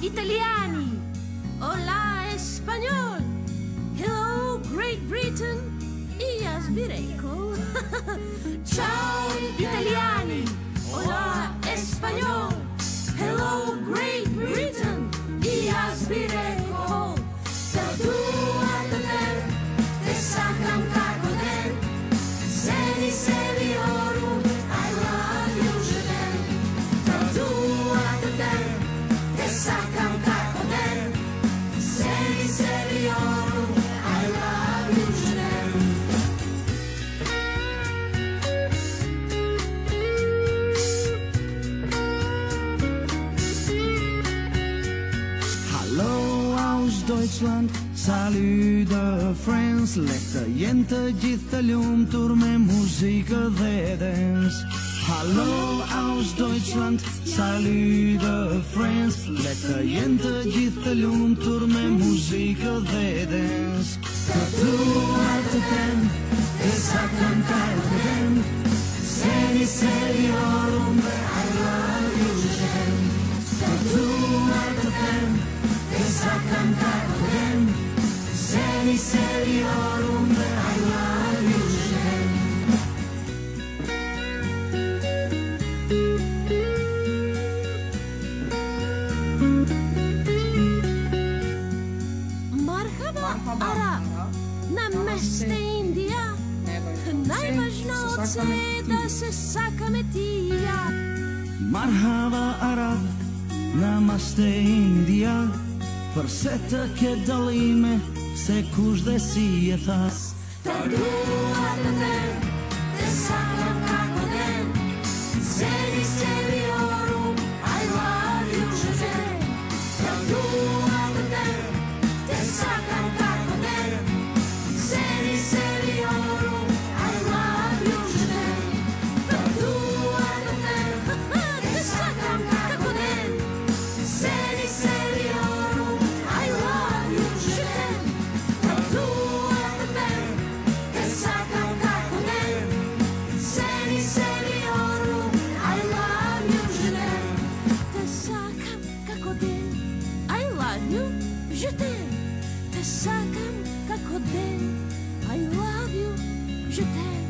italiani. Hola, español. Hello, Great Britain. Я sbirejko. Ciao, italiani. Hola, español. Hello, Great Britain. Я sbirejko. Tatuatetem, te sakam kako den. Seni seriorum, I love you, je t'aime. Tatuatetem, te sakam kako den. Seni seriorum, I love you, je t'aime. Hallo aus Deutschland, salut de France. Lekte jente gjithë lumtur me muzikë dhe dance. Hallo aus Deutschland, salut de France. Lekte jente gjithë lumtur me muzikë dhe dance. Tatuatetem, te sakam kako den. Seni seriorum, I love you, je t'aime. Tatuatetem, te sakam kako den. Seni seriorum, I love you, je t'aime. Marhaba, Arab. Namaste, India. Najvažno je da se sakame tija. Marhaba Arab, namaste India. Përse të ke dallime, se kush dhe si e thas. Tatuatetem, te sakam kako den. Seni seriorum, I love you, je t'aime. Tatuatetem, te sakam kako den. Seni seriorum, I love you, je t'aime. Tatuatetem, te sakam kako den. Seni seriorum, I love you, je t'aime. Tatuatetem, te sakam kako den. Seni seriorum, I love you, je t'aime. Te sakam kako den. I love you, je t'aime. Te sakam kako den. I love you, je t'aime.